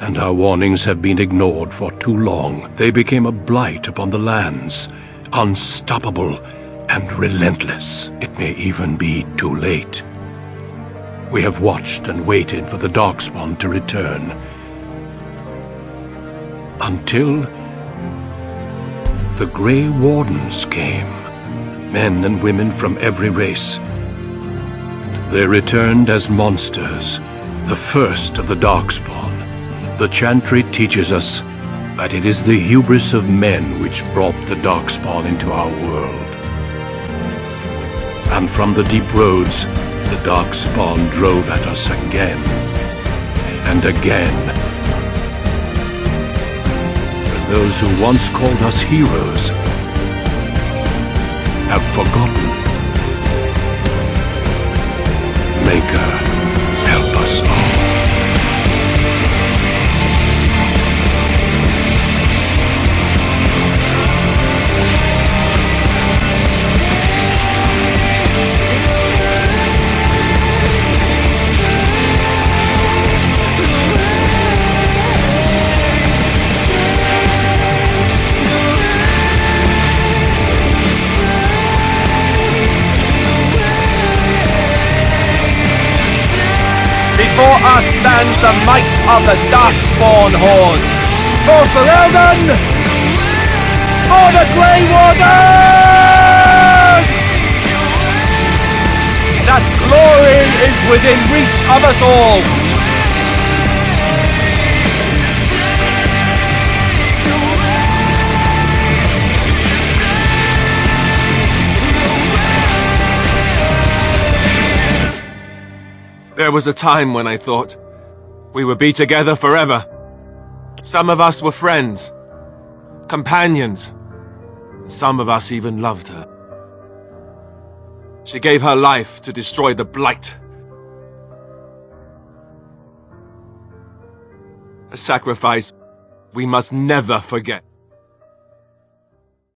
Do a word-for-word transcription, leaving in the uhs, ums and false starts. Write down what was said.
and our warnings have been ignored for too long. They became a blight upon the lands, unstoppable and relentless. It may even be too late. We have watched and waited for the Darkspawn to return, until the Grey Wardens came, men and women from every race. They returned as monsters, the first of the Darkspawn. The Chantry teaches us that it is the hubris of men which brought the Darkspawn into our world. And from the deep roads, the Darkspawn drove at us again and again. And those who once called us heroes have forgotten. Maker, help us all. Before us stands the might of the Darkspawn Horde. For Ferelden! For the Grey Warden! That glory is within reach of us all. There was a time when I thought we would be together forever. Some of us were friends, companions, and some of us even loved her. She gave her life to destroy the Blight. A sacrifice we must never forget.